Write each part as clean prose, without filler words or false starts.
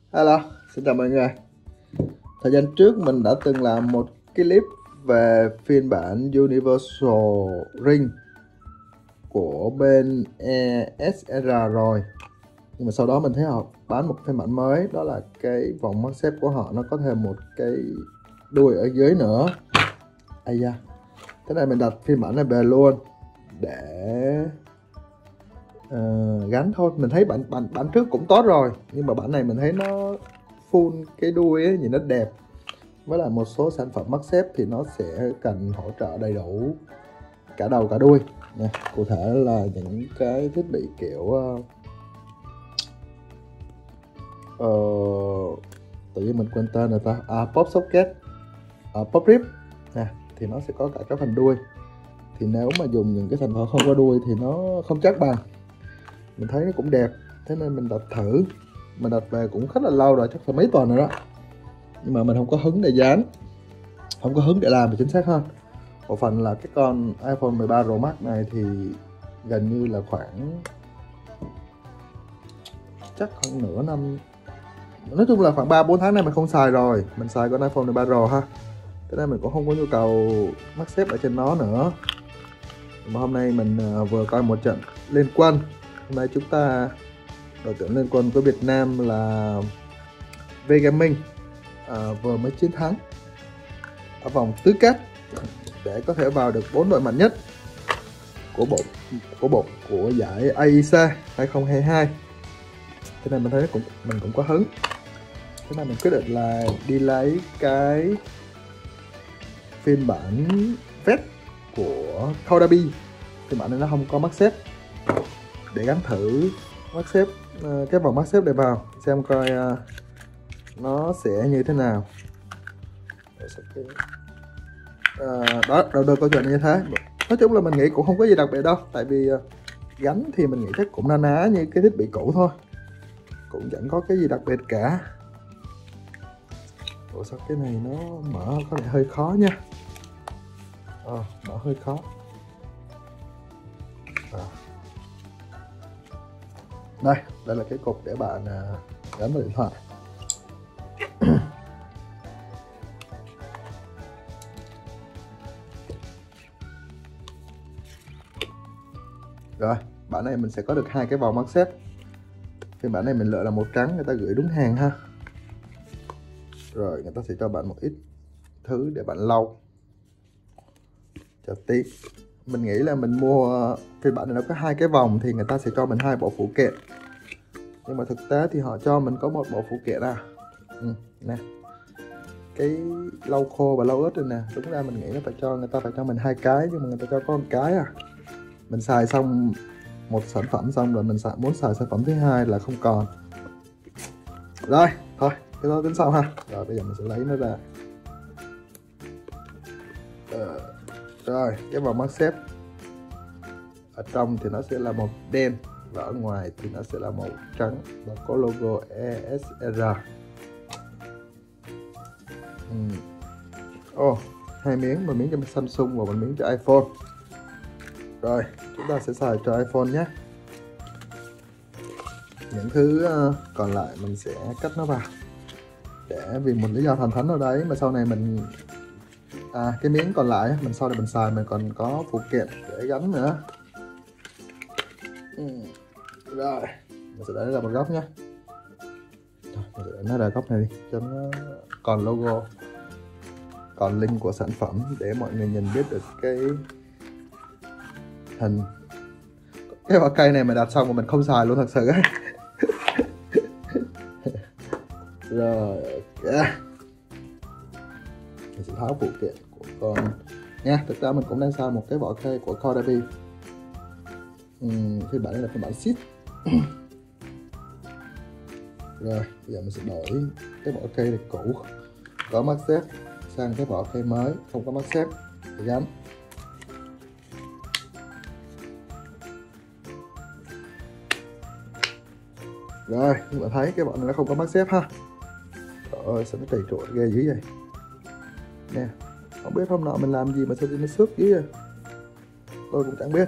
Hello, xin chào mọi người. Thời gian trước mình đã từng làm một clip về phiên bản Universal Ring của bên ESR rồi. Nhưng mà sau đó mình thấy họ bán một phiên bản mới, đó là cái vòng mắc xếp của họ nó có thêm một cái đuôi ở dưới nữa. Ây da. Thế này mình đặt phiên bản này về luôn để gắn thôi. Mình thấy bản trước cũng tốt rồi, nhưng mà bản này mình thấy nó full cái đuôi ấy, nhìn nó đẹp. Với lại một số sản phẩm mắc xếp thì nó sẽ cần hỗ trợ đầy đủ cả đầu cả đuôi nè. Cụ thể là những cái thiết bị kiểu tự nhiên mình quên tên rồi ta, pop socket, pop rib nè, thì nó sẽ có cả cái phần đuôi. Thì nếu mà dùng những cái thành phần không có đuôi thì nó không chắc bằng. Mình thấy nó cũng đẹp, thế nên mình đặt thử. Mình đặt về cũng khá là lâu rồi, chắc phải mấy tuần rồi đó, nhưng mà mình không có hứng để dán, không có hứng để làm thì chính xác hơn. Một phần là cái con iPhone 13 Pro Max này thì gần như là khoảng chắc khoảng nửa năm, nói chung là khoảng 3-4 tháng nay mình không xài rồi. Mình xài con iPhone 13 Pro ha, thế nên mình cũng không có nhu cầu mắc xếp ở trên nó nữa. Mà hôm nay mình vừa coi một trận Liên Quân. Hôm nay chúng ta đội tuyển Liên Quân của Việt Nam là V Gaming vừa mới chiến thắng ở vòng tứ kết để có thể vào được 4 đội mạnh nhất của giải AIC 2022. Thế nên mình thấy mình cũng có hứng. Thế nên mình quyết định là đi lấy cái phiên bản vest của Kodabi. Phiên bản này nó không có mắc xếp, để gắn thử mắc xếp, cái vòng mắc xếp để vào xem coi nó sẽ như thế nào. Đó, đầu câu chuyện như thế. Nói chung là mình nghĩ cũng không có gì đặc biệt đâu, tại vì gắn thì mình nghĩ chắc cũng na ná như cái thiết bị cũ thôi, cũng chẳng có cái gì đặc biệt cả. Ủa sao cái này nó mở có vẻ hơi khó nha. Mở hơi khó. Đây là cái cục để bạn gắn vào điện thoại. Rồi, bản này mình sẽ có được hai cái vòng mắc xếp. Phiên bản này mình lựa là màu trắng, người ta gửi đúng hàng ha. Rồi người ta sẽ cho bạn một ít thứ để bạn lau cho tí. Mình nghĩ là mình mua phiên bản này nó có hai cái vòng thì người ta sẽ cho mình hai bộ phụ kiện, nhưng mà thực tế thì họ cho mình có một bộ phụ kiện nè, cái lau khô và lau ướt đây nè. Đúng ra mình nghĩ nó người ta phải cho mình hai cái, nhưng mà người ta cho có một cái à. Mình xài xong một sản phẩm xong rồi mình muốn xài sản phẩm thứ hai là không còn. Rồi thôi cái đó tính sau ha. Rồi bây giờ mình sẽ lấy nó ra. Rồi cái vòng mắc xếp ở trong thì nó sẽ là màu đen và ở ngoài thì nó sẽ là màu trắng và có logo ESR. Hai miếng, một miếng cho Samsung và một miếng cho iPhone. Rồi chúng ta sẽ xài cho iPhone nhé. Những thứ còn lại mình sẽ cắt nó vào, để vì một lý do thần thánh nào đấy mà sau này mình cái miếng còn lại mình sau này mình xài mình còn có phụ kiện để gắn nữa. Rồi mình sẽ để nó ra một góc nhé. Mình sẽ để nó ra góc này đi cho nó còn logo, còn link của sản phẩm để mọi người nhìn biết được cái hình. Cái quả cây này mà đặt xong mà mình không xài luôn thật sự ấy. Rồi mình sẽ tháo phụ kiện của con nha. Thực ra mình cũng đang xài một cái vỏ cây của Kodabi. Phiên bản này là phiên bản Seed. Rồi bây giờ mình sẽ đổi cái vỏ cây này cũ có mắc xếp sang cái vỏ cây mới không có mắc xếp để gắn. Rồi các bạn thấy cái bọn này nó không có mắc xếp ha. Trời ơi sao nó trầy trội ghê dữ vậy nè. Không biết hôm nọ mình làm gì mà sao nó xước dữ vậy, tôi cũng chẳng biết.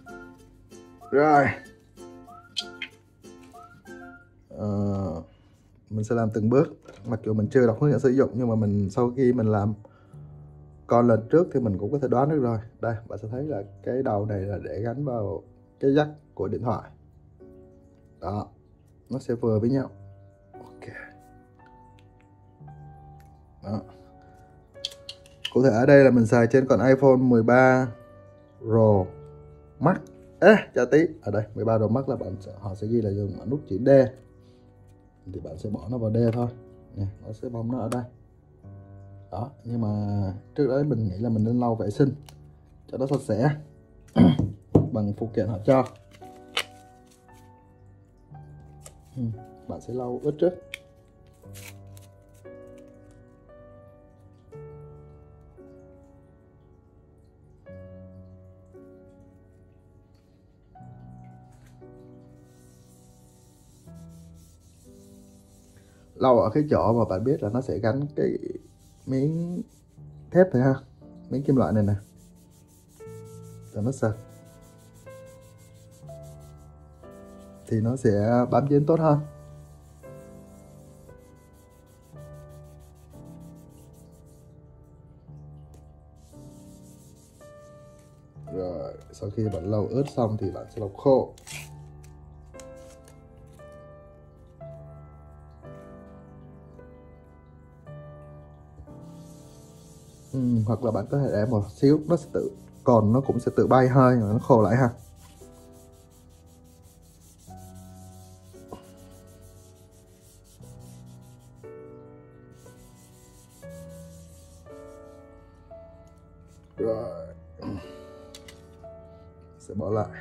Rồi mình sẽ làm từng bước. Mặc dù mình chưa đọc hướng dẫn sử dụng, nhưng mà sau khi mình làm con lần trước thì mình cũng có thể đoán được rồi. Đây, bạn sẽ thấy là cái đầu này là để gắn vào cái jack của điện thoại. Đó, nó sẽ vừa với nhau. Ok. Đó. Cụ thể ở đây là mình xài trên con iPhone 13 Pro Max. Chờ tí, ở đây 13 Pro Max là họ sẽ ghi là dùng nút chữ D, thì bạn sẽ bỏ nó vào D thôi nè, nó sẽ bông nó ở đây. Đó, nhưng mà trước đấy mình nghĩ là mình nên lau vệ sinh cho nó sạch sẽ bằng phụ kiện họ cho. Bạn sẽ lau ướt trước. Lau ở cái chỗ mà bạn biết là nó sẽ gắn cái miếng thép này ha, miếng kim loại này nè, cho nó sạch thì nó sẽ bám dính tốt hơn. Rồi sau khi bạn lau ướt xong thì bạn sẽ lau khô. Hoặc là bạn có thể để một xíu, nó sẽ nó cũng sẽ tự bay hơi mà nó khô lại ha. Rồi sẽ bỏ lại.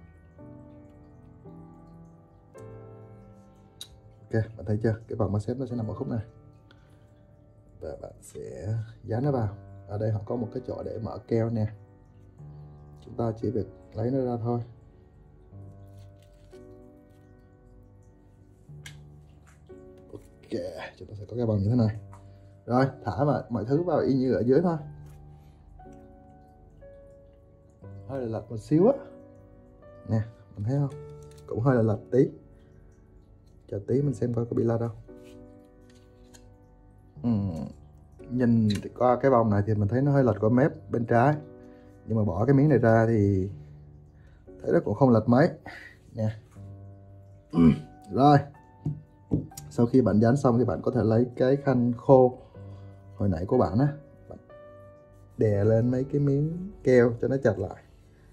Ok, bạn thấy chưa, cái vòng MagSafe nó sẽ nằm ở khúc này và bạn sẽ dán nó vào. Ở đây họ có một cái chỗ để mở keo nè, chúng ta chỉ việc lấy nó ra thôi. Ok, chúng ta sẽ có cái vòng như thế này. Rồi thả mọi thứ vào y như ở dưới thôi. Hơi là lật một xíu á nè, mình thấy không, cũng hơi là lật tí. Chờ tí mình xem coi có bị lật đâu. Nhìn qua cái vòng này thì mình thấy nó hơi lật qua mép bên trái, nhưng mà bỏ cái miếng này ra thì thấy nó cũng không lật mấy nè. Rồi sau khi bạn dán xong thì bạn có thể lấy cái khăn khô hồi nãy của bạn á, bạn đè lên mấy cái miếng keo cho nó chặt lại.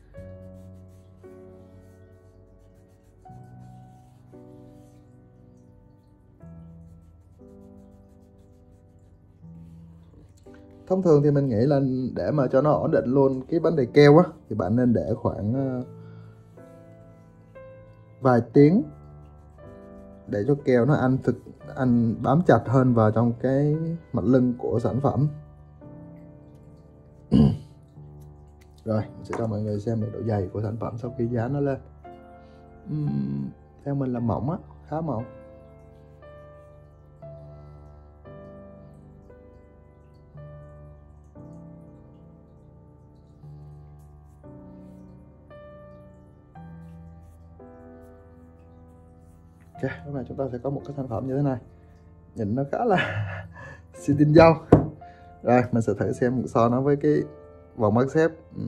Thông thường thì mình nghĩ là để mà cho nó ổn định luôn cái vấn đề keo á, thì bạn nên để khoảng vài tiếng để cho keo nó ăn bám chặt hơn vào trong cái mặt lưng của sản phẩm. Rồi mình sẽ cho mọi người xem được độ dày của sản phẩm sau khi dán nó lên. Theo mình là mỏng á, khá mỏng. Ok, lúc này chúng ta sẽ có một cái sản phẩm như thế này, nhìn nó khá là xinh tinh dâu. Rồi mình sẽ thử xem so nó với cái vòng MagSafe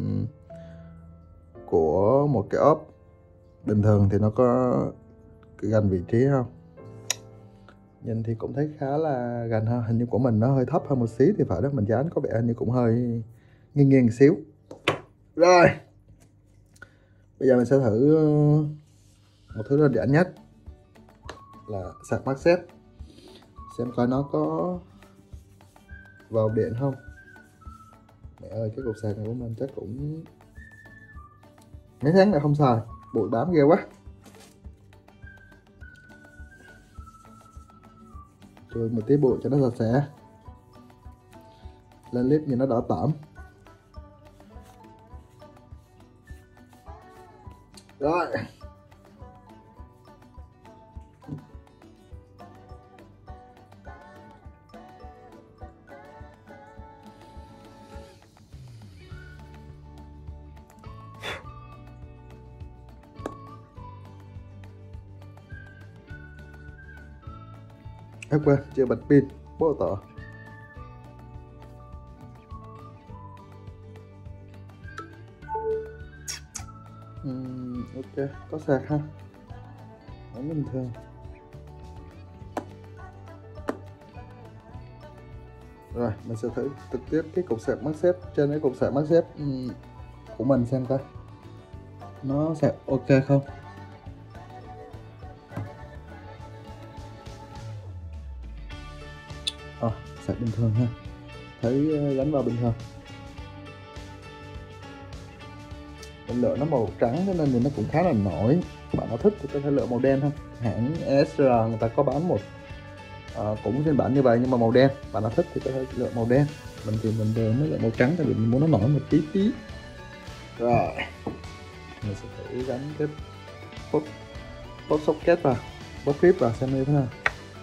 của một cái ốp bình thường thì nó có gần vị trí không. Nhìn thì cũng thấy khá là gần ha, hình như của mình nó hơi thấp hơn một xíu thì phải đó, mình dán có vẻ hình như cũng hơi nghiêng nghiêng một xíu. Rồi bây giờ mình sẽ thử một thứ đơn giản nhất là sạc MagSafe, xem coi nó có vào điện không. Mẹ ơi, cái cục sạc này của mình chắc cũng mấy tháng đã không xài, bụi bám ghê quá. Rồi một tí bụi cho nó sạch sẽ. Lên clip nhìn nó đỏ tẩm. Rồi quên chưa bật pin bố tỏ. Ok, có sạc ha, vẫn bình thường. Rồi mình sẽ thử trực tiếp cái cục sạc MagSafe trên cái cục sạc MagSafe của mình xem coi nó sạc ok không. Sạc bình thường ha, thấy gắn vào bình thường. Mình lựa nó màu trắng cho nên thì nó cũng khá là nổi. Bạn nào thích thì có thể lựa màu đen ha. Hãng ESR người ta có bán một cũng phiên bản như vậy nhưng mà màu đen. Bạn nào thích thì có thể lựa màu đen. Mình thì mình đều mới lựa màu trắng tại vì mình muốn nó nổi một tí. Rồi mình sẽ thử gắn cái pop socket vào, pop clip vào xem như thế nào.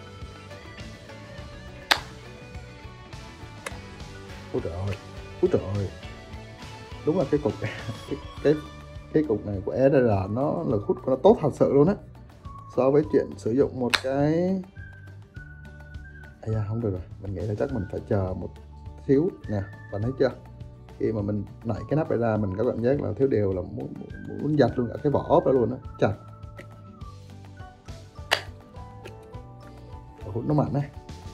Ôi trời, đúng là cái cục cái cục này của ESR nó lực hút của nó tốt thật sự luôn á, so với chuyện sử dụng một cái không được rồi. Mình nghĩ là chắc mình phải chờ một xíu nè, bạn thấy chưa, khi mà mình nảy cái nắp này ra mình có cảm giác là thiếu điều, là muốn giặt luôn cả cái vỏ ốp ra luôn á, chặt hút nó mạnh đấy.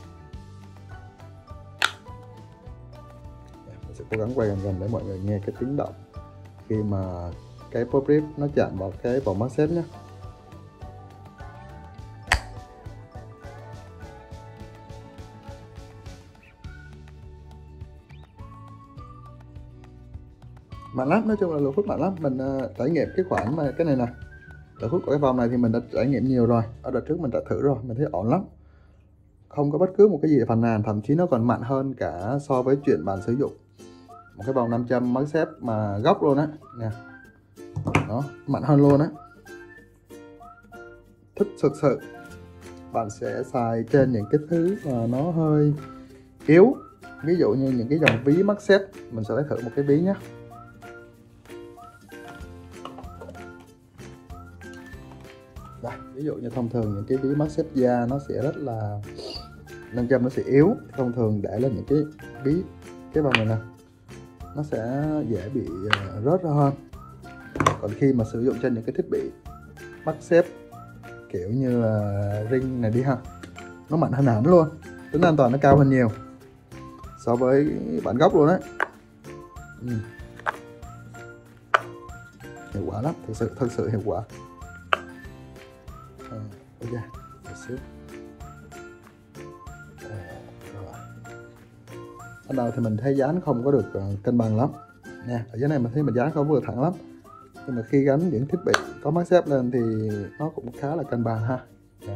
Mình sẽ cố gắng quay gần để mọi người nghe cái tiếng động khi mà cái pop rip nó chạm vào cái vỏ MagSafe nhé. Mạnh lắm, nói chung là lực hút mạnh lắm. Mình trải nghiệm cái khoản mà cái này nè, lực hút của cái vòng này thì mình đã trải nghiệm nhiều rồi. Ở đợt trước mình đã thử rồi, mình thấy ổn lắm, không có bất cứ một cái gì phàn nàn, thậm chí nó còn mạnh hơn cả so với chuyện bạn sử dụng một cái vòng 500 MagSafe mà góc luôn á nè, nó mạnh hơn luôn á. Thích thực sự bạn sẽ xài trên những cái thứ mà nó hơi yếu, ví dụ như những cái dòng ví MagSafe. Mình sẽ lấy thử một cái ví nhé. Đây, ví dụ như thông thường những cái ví MagSafe da nó sẽ rất là 500, nó sẽ yếu. Thông thường để lên những cái ví cái vòng này nè, nó sẽ dễ bị rớt ra hơn. Còn khi mà sử dụng trên những cái thiết bị MagSafe kiểu như là ring này đi ha, nó mạnh hơn hẳn luôn, tính an toàn nó cao hơn nhiều so với bản gốc luôn đấy. Hiệu quả lắm, thực sự hiệu quả. Ok, một xíu. Ở đầu thì mình thấy dán không có được cân bằng lắm nha. Ở dưới này mình thấy mình dán không có được thẳng lắm, nhưng mà khi gắn những thiết bị có MagSafe lên thì nó cũng khá là cân bằng ha.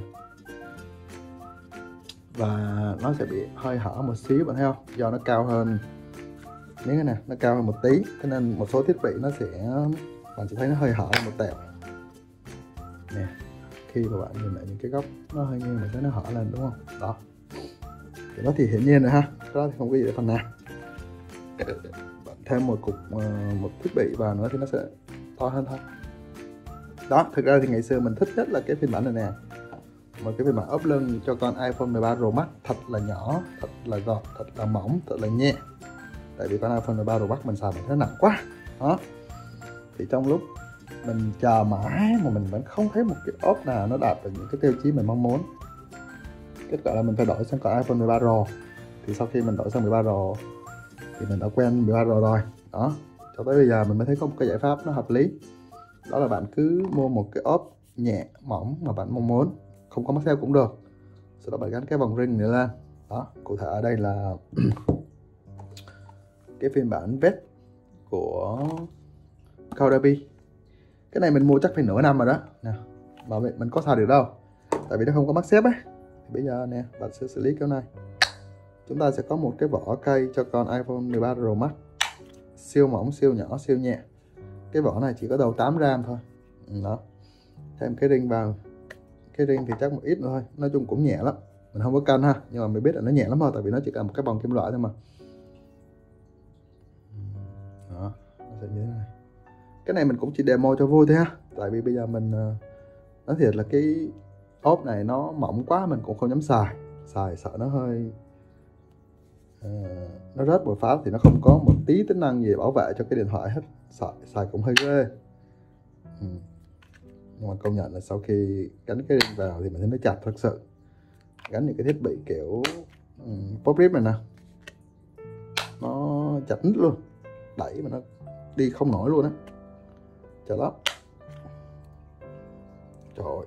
Và nó sẽ bị hơi hở một xíu, bạn thấy không, do nó cao hơn miếng cái này, nó cao hơn một tí, cho nên một số thiết bị nó sẽ, bạn sẽ thấy nó hơi hở một tẹo nè. Khi mà bạn nhìn lại những cái góc nó hơi nghiêng, mình thấy nó hở lên đúng không, đó thì nó thì hiển nhiên rồi ha, đó thì không có gì để phần nào. Bạn thêm một thiết bị vào nữa thì nó sẽ to hơn thôi. Đó, thực ra thì ngày xưa mình thích nhất là cái phiên bản này nè, một cái phiên bản ốp lưng cho con iPhone 13 Pro Max, thật là nhỏ, thật là gọn, thật là mỏng, thật là nhẹ. Tại vì con iPhone 13 Pro Max mình xài mình thấy nặng quá đó. Thì trong lúc mình chờ mãi mà mình vẫn không thấy một cái ốp nào nó đạt được những cái tiêu chí mình mong muốn. Kết quả là mình phải đổi sang con iPhone 13 Pro. Thì sau khi mình đổi sang 13 Pro thì mình đã quen 13 Pro rồi đó. Cho tới bây giờ mình mới thấy có một cái giải pháp nó hợp lý, đó là bạn cứ mua một cái ốp nhẹ mỏng mà bạn mong muốn, không có MagSafe cũng được, sau đó bạn gắn cái vòng ring này lên đó. Cụ thể ở đây là cái phiên bản vest của Kaudabi. Cái này mình mua chắc phải nửa năm rồi đó nè, mà mình có xài được đâu, tại vì nó không có MagSafe ấy. Thì bây giờ nè, bạn sẽ xử lý kiểu này. Chúng ta sẽ có một cái vỏ cây cho con iPhone 13 Pro Max, siêu mỏng, siêu nhỏ, siêu nhẹ. Cái vỏ này chỉ có đầu 8 gram thôi đó. Thêm cái ring vào, cái ring thì chắc một ít nữa thôi, nói chung cũng nhẹ lắm, mình không có cân ha, nhưng mà mình biết là nó nhẹ lắm thôi, tại vì nó chỉ cần một cái vòng kim loại thôi mà. Đó, nó sẽ như thế này. Cái này mình cũng chỉ demo cho vui thôi ha, tại vì bây giờ mình nói thiệt là cái ốp này nó mỏng quá mình cũng không dám xài, xài sợ nó hơi nó rớt một phát thì nó không có một tí tính năng gì bảo vệ cho cái điện thoại hết, xài cũng hơi ghê. Nhưng mà công nhận là sau khi gắn cái ring vào thì mình thấy nó chặt thật sự. Gắn những cái thiết bị kiểu pop rip này nè, nó chặt nít luôn, đẩy mà nó đi không nổi luôn á, chặt lắm. Trời ơi,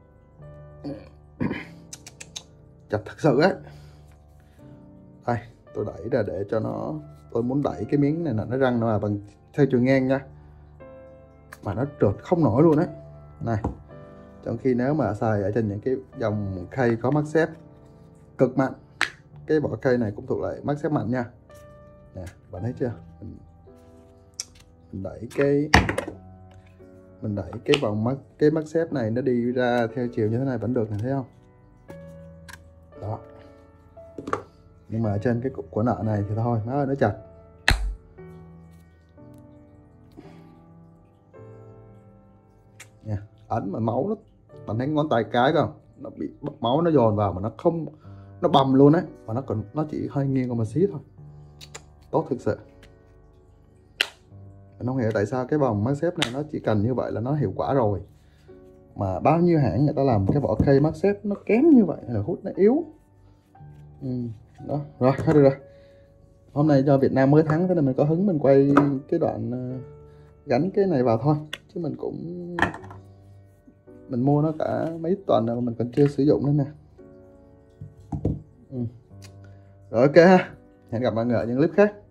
chặt thật sự á. Đây, tôi đẩy ra để cho nó, tôi muốn đẩy cái miếng này là nó răng nó bằng theo chiều ngang nha, mà nó trượt không nổi luôn á. Này, trong khi nếu mà xài ở trên những cái dòng khay có mắt xếp cực mạnh, cái vỏ cây này cũng thuộc lại mắt xếp mạnh nha. Nè, bạn thấy chưa? Mình đẩy cái vòng mắt, cái mắt xếp này nó đi ra theo chiều như thế này vẫn được này, thấy không? Đó. Nhưng mà trên cái cục của nợ này thì thôi, má ơi nó chặt. Nha, ấn mà máu nó, bạn thấy ngón tay cái không? Nó bị máu nó dồn vào mà nó không, nó bầm luôn á, mà nó chỉ hơi nghiêng còn một xí thôi. Tốt thực sự. Mình không hiểu tại sao cái vòng MagSafe này nó chỉ cần như vậy là nó hiệu quả rồi, mà bao nhiêu hãng người ta làm cái vỏ cây MagSafe nó kém như vậy, là hút nó yếu. Đó, rồi hết được rồi. Hôm nay do Việt Nam mới thắng thế nên mình có hứng mình quay cái đoạn gắn cái này vào thôi, chứ mình mua nó cả mấy tuần rồi mình còn chưa sử dụng nữa nè. Rồi ok ha, hẹn gặp mọi người ở những clip khác.